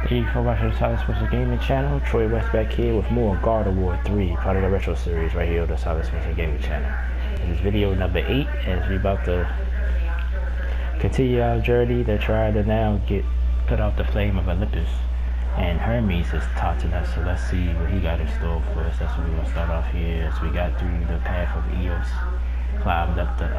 Hey, for watching the Silent Spencer Gaming channel. Troy West back here with more God of War 3, part of the retro series right here on the Silent Spencer Gaming channel. This is video number 8 as we about to continue our journey to try to now put out the Flame of Olympus. And Hermes is taunting us, so let's see what he got in store for us. That's what we're going to start off here as we got through the path of Eos, climbed up the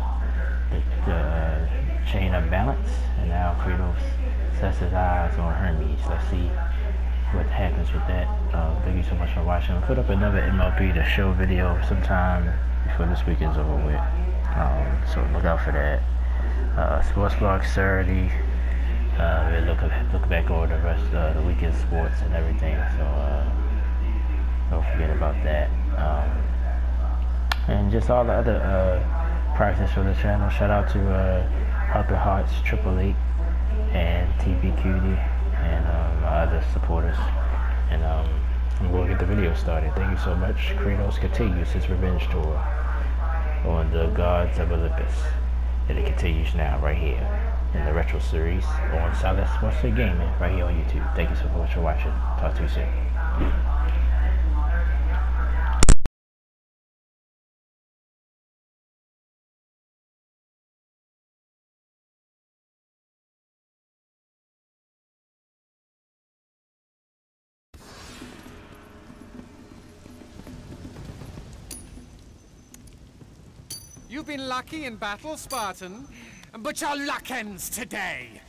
chain of balance, and now Kratos sets his eyes on Hermes. Let's see what happens with that. Thank you so much for watching. I'll put up another MLB The Show video sometime before this week is over with. So look out for that. Sports Blog Saturday. We'll look back over the rest of the weekend sports and everything. So don't forget about that. And just all the other practice for the channel. Shout out to Harper Hearts 888 and TV Cutie and my other supporters. And I'm going to get the video started. Thank you so much. Kratos continues his revenge tour on the gods of Olympus. And it continues now right here in the retro series on Silent Spencer Gaming right here on YouTube. Thank you so much for watching. Talk to you soon. You've been lucky in battle, Spartan, but your luck ends today.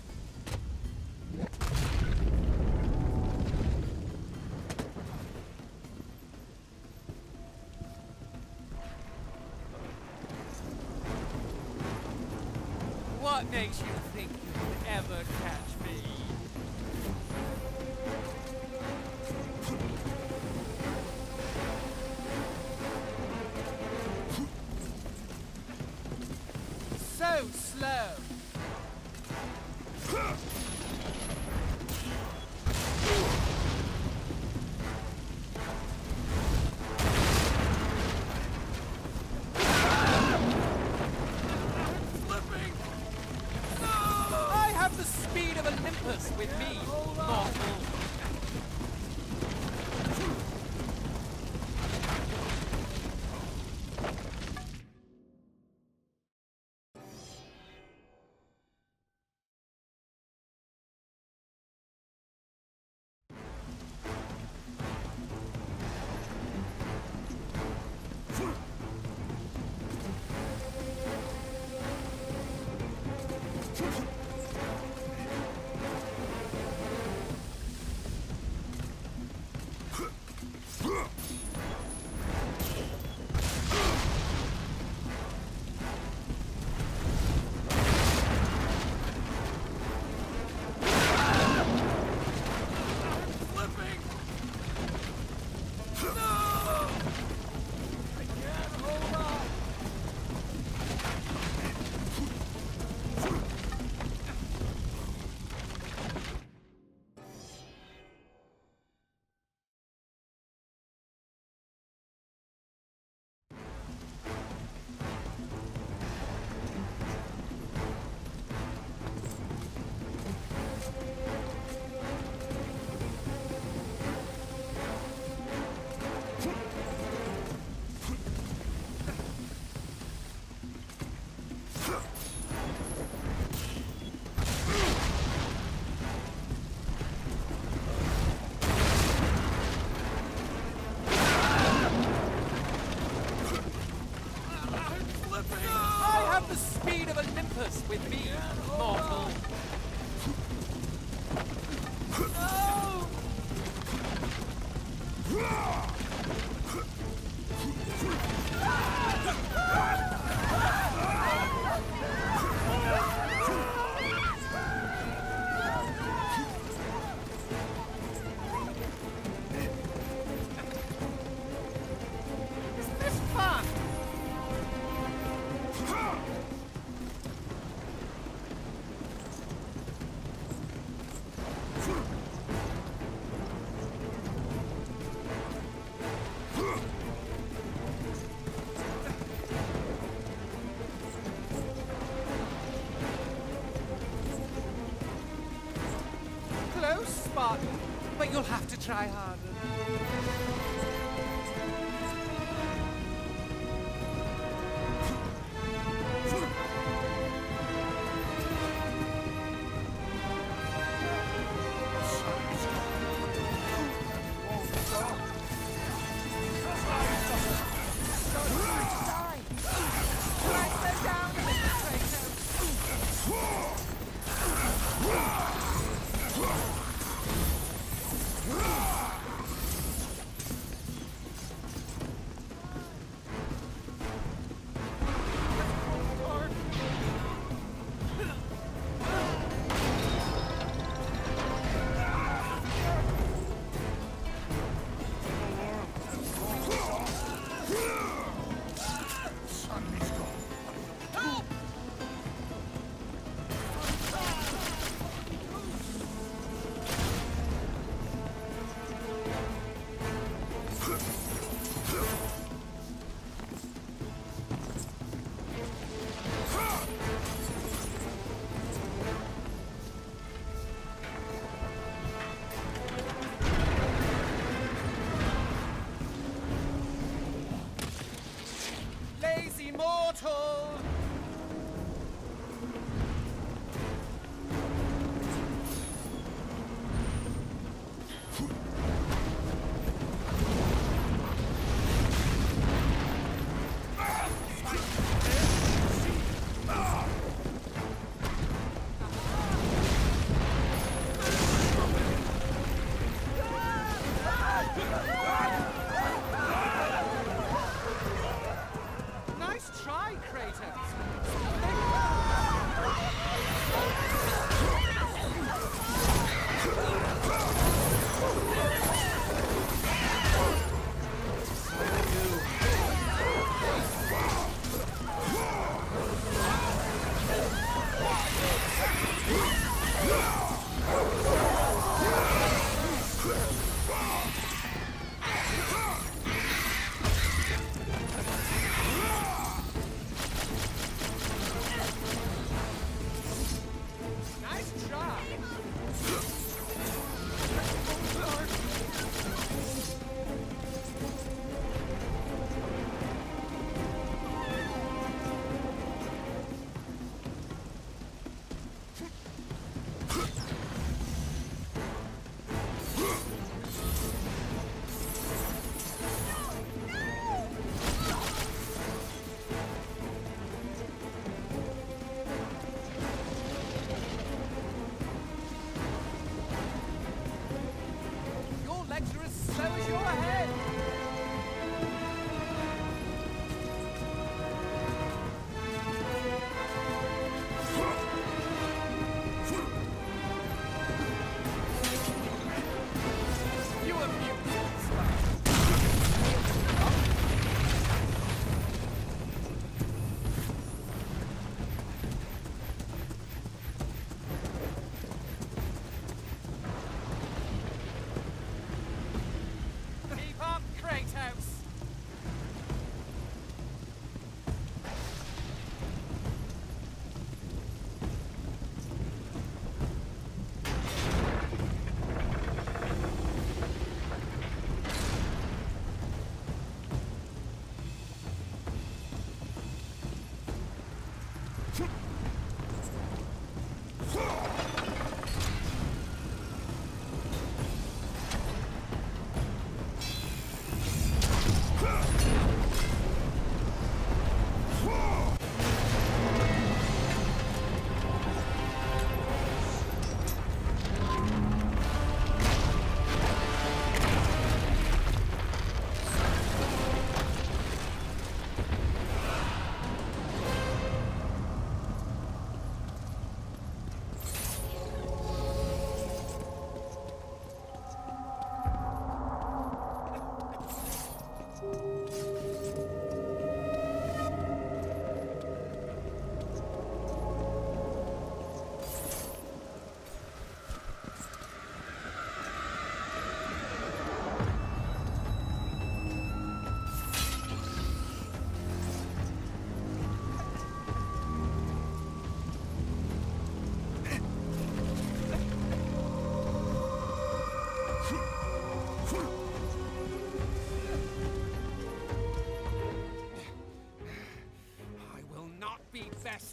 What makes you think you can ever catch me? So slow. Slipping. I have the speed of Olympus with me, mortal. so Spartan, but you'll have to try harder. Mortal! Nice try, Kratos. Nice try.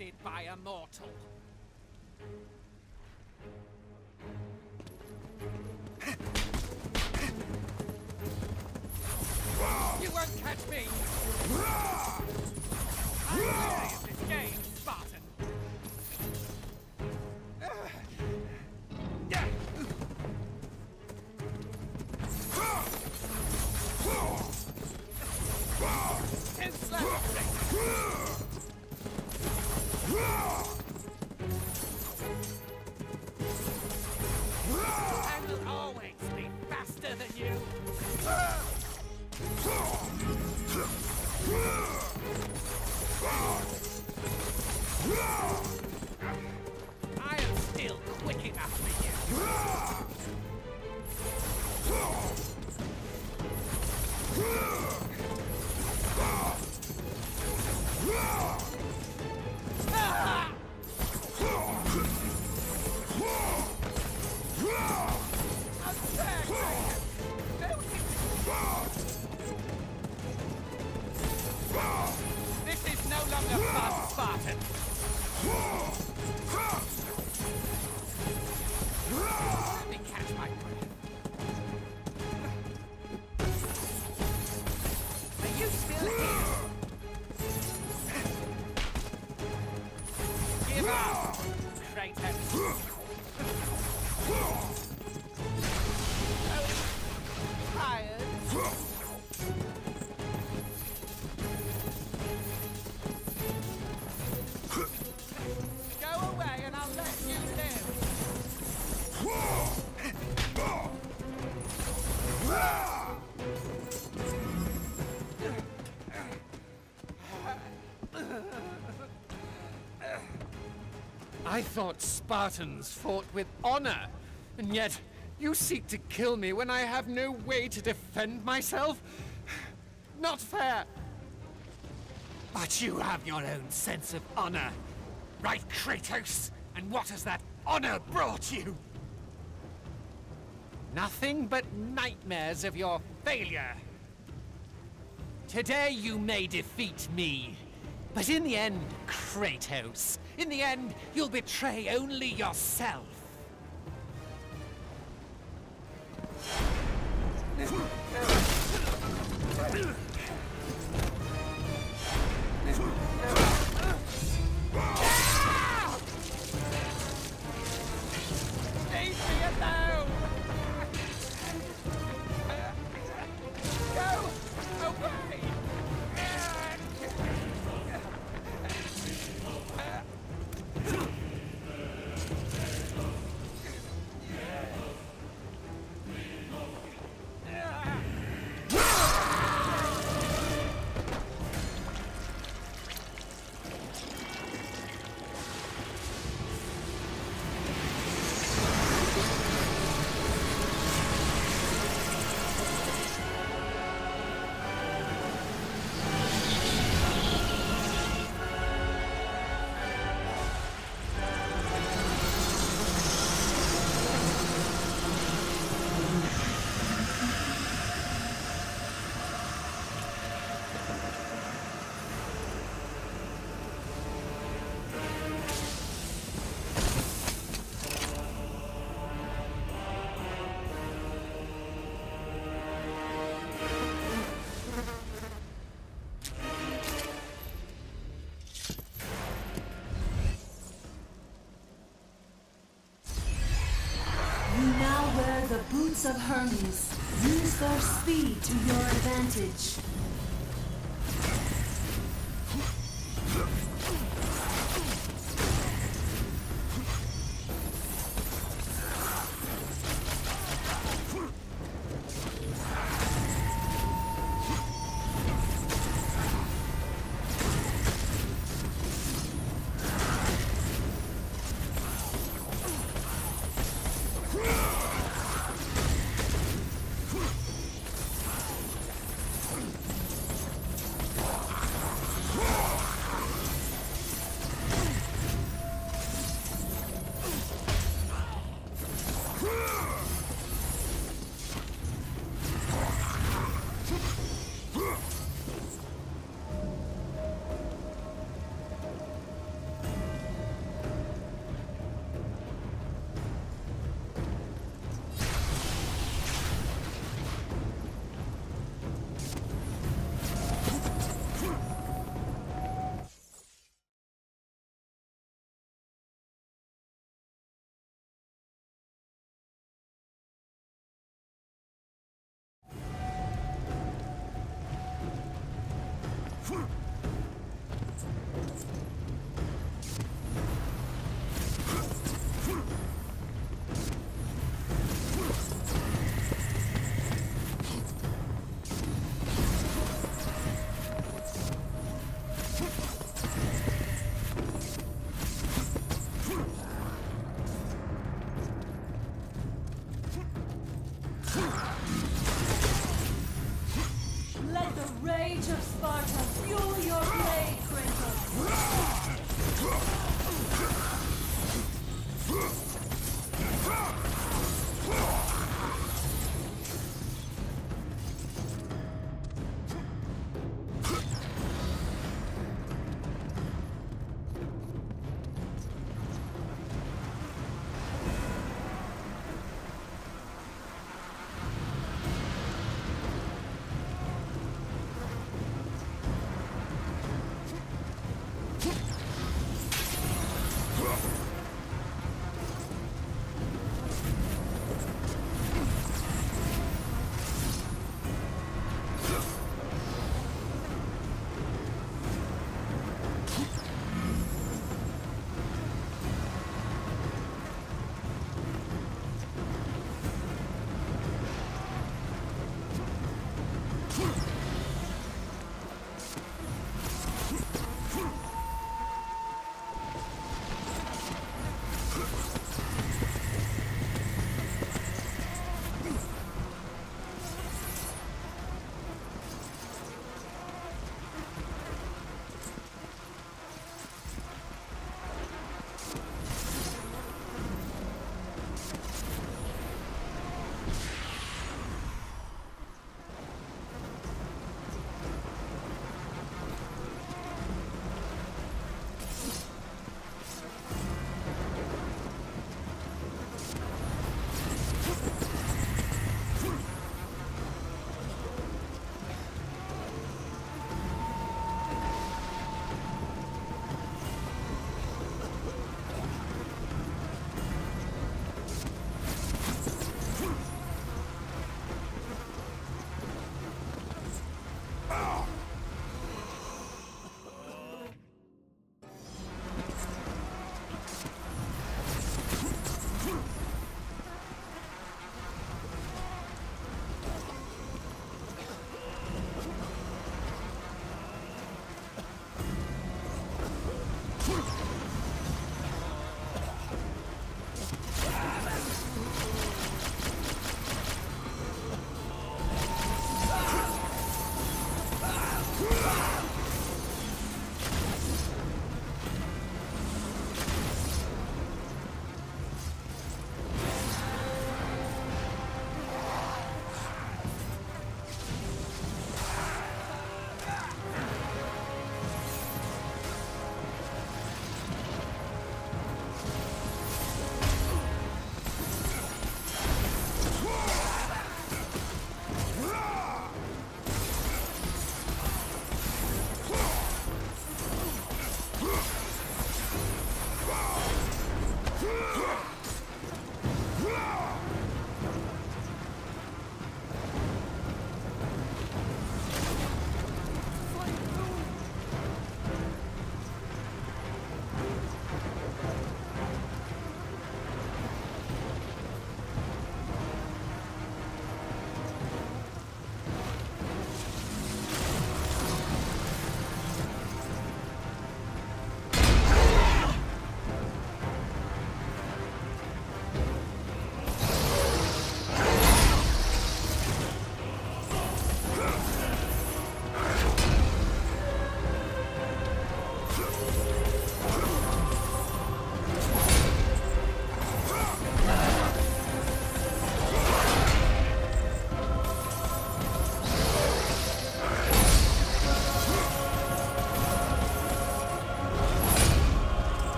crafted by a mortal. You won't catch me! I'm weary of this game, Spartan! Too slow! I will always be faster than you! I am still quick enough for you! This is no longer fun, Spartan! Let me catch my breath. Are you still here? Give up, Kratos! Tired? Go away and I'll let you live! I thought Spartans fought with honor, and yet you seek to kill me when I have no way to defend myself? Not fair! But you have your own sense of honor, right, Kratos? And what has that honor brought you? Nothing but nightmares of your failure. Today you may defeat me, but in the end, Kratos, in the end, you'll betray only yourself. Leave me alone! Go away! The boots of Hermes. Use their speed to your advantage.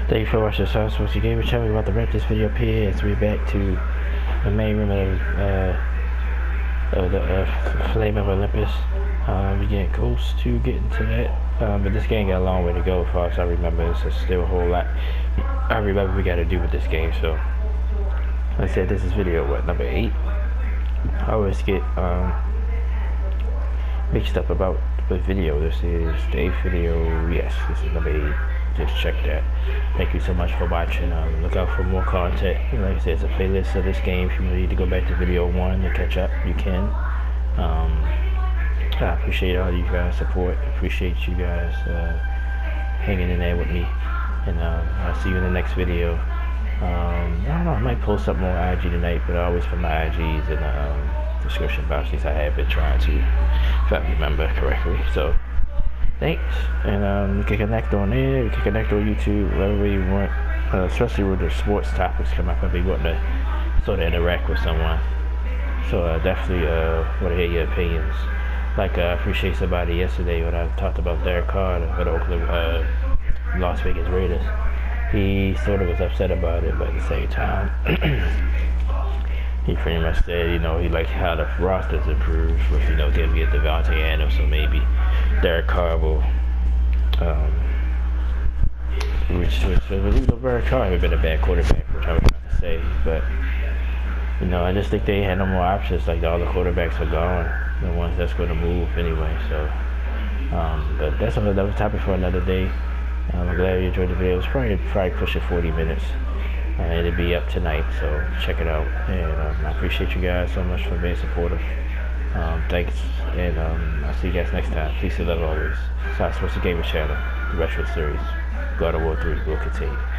Thank you for watching the Sound Sports Gamer channel. We're about to wrap this video up here as we're back to the main room of the Flame of Olympus. We're getting close to getting to that, but this game got a long way to go. As far as I remember, it's still a whole lot I remember we got to do with this game. So, like I said, this is video number 8. I always get mixed up about what video this is. The 8th video. Yes, this is number 8. Just check that. Thank you so much for watching. Look out for more content. Like I said, it's a playlist of this game. If you need to go back to video 1 to catch up, you can. I appreciate all you guys' support. Appreciate you guys hanging in there with me. And I'll see you in the next video. I don't know, I might post something on IG tonight, but I always put my IGs in the description box. At least I have been trying to, if I remember correctly. So, thanks. And you can connect on there, you can connect on YouTube, wherever you want. Especially with the sports topics come up, I'll be wanting to sort of interact with someone. So definitely want to hear your opinions. Like I appreciate somebody yesterday when I talked about Derek Carr for the Oakland Las Vegas Raiders. He sort of was upset about it, but at the same time, he pretty much said, you know, he liked how the roster's improved with, you know, giving it to Devontae Adams, so maybe Derek Carr will, Derek Carr had been a bad quarterback, which I was trying to say, but, you know, I just think they had no more options. Like, all the quarterbacks are gone, the ones that's going to move anyway, so, but that's another topic for another day. I'm glad you enjoyed the video. It's probably pushing 40 minutes. It'll be up tonight, so check it out. And I appreciate you guys so much for being supportive. Thanks, and I'll see you guys next time. Peace and love always. Sound Sports Gamer channel, the Retro series, God of War 3 will continue.